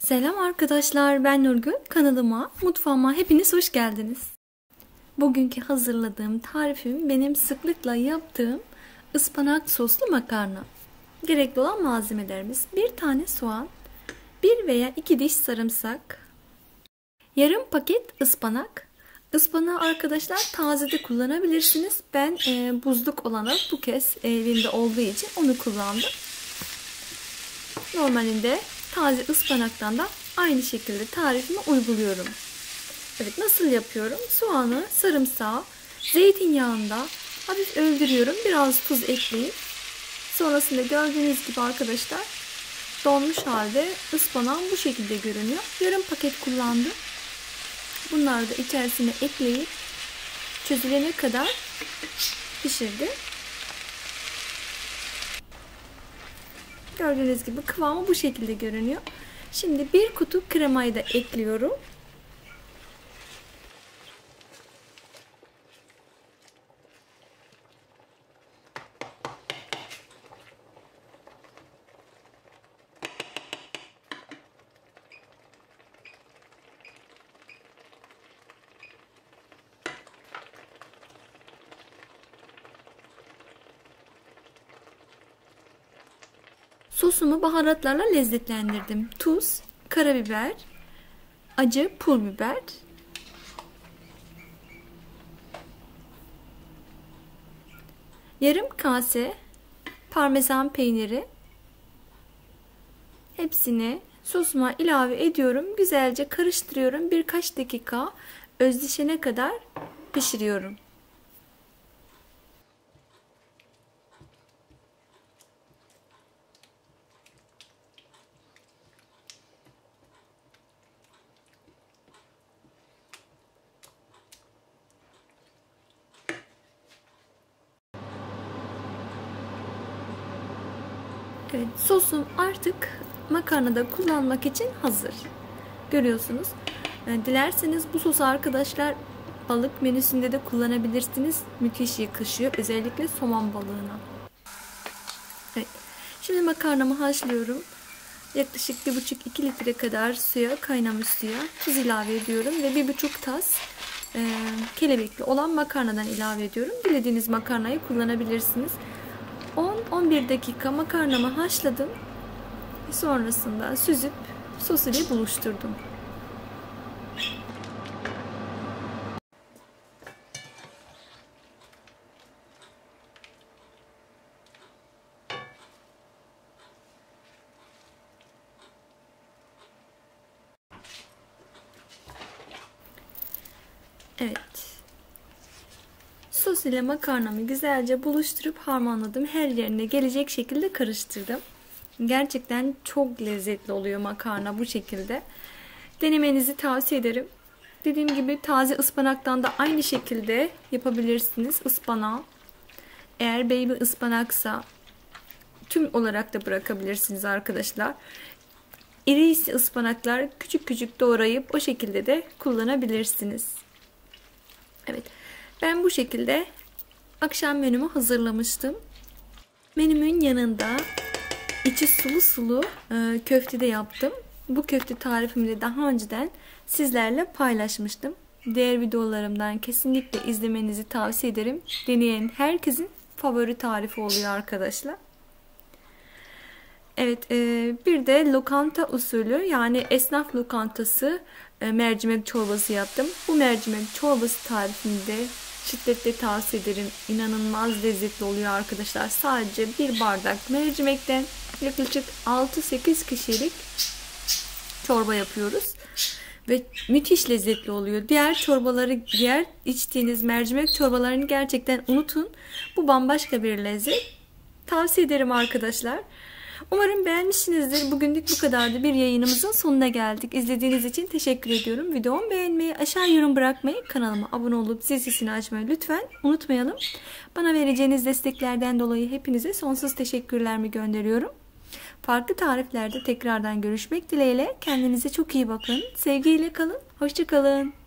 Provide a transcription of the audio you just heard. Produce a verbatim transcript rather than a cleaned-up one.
Selam arkadaşlar, ben Nurgül. Kanalıma, mutfağıma hepiniz hoş geldiniz. Bugünkü hazırladığım tarifim benim sıklıkla yaptığım ıspanak soslu makarna. Gerekli olan malzemelerimiz: bir tane soğan, bir veya iki diş sarımsak, yarım paket ıspanak. Ispanağı arkadaşlar taze de kullanabilirsiniz. Ben e, buzluk olanı bu kez elimde olduğu için onu kullandım. Normalinde taze ıspanaktan da aynı şekilde tarifimi uyguluyorum. Evet, nasıl yapıyorum? Soğanı, sarımsağı zeytinyağında hafif öldürüyorum. Biraz tuz ekleyip sonrasında gördüğünüz gibi arkadaşlar donmuş halde ıspanağım bu şekilde görünüyor. Yarım paket kullandım. Bunları da içerisine ekleyip çözülene kadar pişirdim. Gördüğünüz gibi kıvamı bu şekilde görünüyor. Şimdi bir kutu kremayı da ekliyorum. Sosumu baharatlarla lezzetlendirdim. Tuz, karabiber, acı pul biber, yarım kase parmesan peyniri. Hepsini sosuma ilave ediyorum. Güzelce karıştırıyorum. Birkaç dakika özleşene kadar pişiriyorum. Evet, sosum artık makarnada kullanmak için hazır. Görüyorsunuz. Yani dilerseniz bu sosu arkadaşlar balık menüsünde de kullanabilirsiniz. Müthiş yakışıyor. Özellikle somon balığına. Evet. Şimdi makarnamı haşlıyorum. Yaklaşık bir buçuk iki litre kadar suya, kaynamış suya tuz ilave ediyorum ve bir buçuk tas e, kelebekli olan makarnadan ilave ediyorum. Dilediğiniz makarnayı kullanabilirsiniz. on on bir dakika makarnamı haşladım. Sonrasında süzüp sos ile buluşturdum. Evet. Sos ile makarnamı güzelce buluşturup harmanladım. Her yerine gelecek şekilde karıştırdım. Gerçekten çok lezzetli oluyor makarna bu şekilde. Denemenizi tavsiye ederim. Dediğim gibi taze ıspanaktan da aynı şekilde yapabilirsiniz ıspanağı. Eğer baby ıspanaksa tüm olarak da bırakabilirsiniz arkadaşlar. İri ise ıspanaklar küçük küçük doğrayıp o şekilde de kullanabilirsiniz. Evet. Ben bu şekilde akşam menümü hazırlamıştım. Menümün yanında içi sulu sulu e, köfte de yaptım. Bu köfte tarifimi de daha önceden sizlerle paylaşmıştım. Diğer videolarımdan kesinlikle izlemenizi tavsiye ederim. Deneyen herkesin favori tarifi oluyor arkadaşlar. Evet, e, bir de lokanta usulü, yani esnaf lokantası e, mercimek çorbası yaptım. Bu mercimek çorbası tarifini de şiddetle tavsiye ederim. İnanılmaz lezzetli oluyor arkadaşlar. Sadece bir bardak mercimekten yaklaşık altı sekiz kişilik çorba yapıyoruz. Ve müthiş lezzetli oluyor. Diğer çorbaları, diğer içtiğiniz mercimek çorbalarını gerçekten unutun. Bu bambaşka bir lezzet. Tavsiye ederim arkadaşlar. Umarım beğenmişsinizdir. Bugünlük bu kadardı. Bir yayınımızın sonuna geldik. İzlediğiniz için teşekkür ediyorum. Videomu beğenmeyi, aşağı yorum bırakmayı, kanalıma abone olup zil sesini açmayı lütfen unutmayalım. Bana vereceğiniz desteklerden dolayı hepinize sonsuz teşekkürlerimi gönderiyorum. Farklı tariflerde tekrardan görüşmek dileğiyle. Kendinize çok iyi bakın. Sevgiyle kalın. Hoşça kalın.